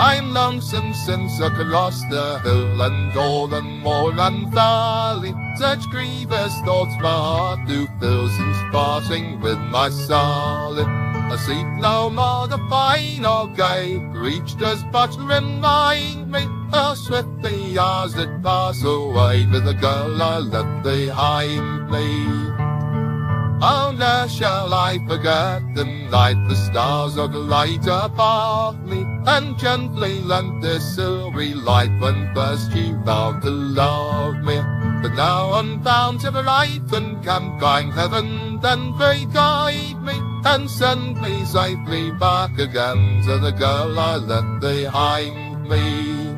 I'm lonesome since I crossed the hill and all and moor and valley. Such grievous thoughts my heart do fill since parting with my Sally. I see no more the fine or gay reach does but remind me how swift the years that pass away with the girl I left behind me. Oh, ne'er shall I forget the night the stars of the light above me, and gently lent their silvery light when first you vowed to love me. But now I'm bound to the right and can find heaven, then pray guide me and send me safely back again to the girl I left behind me.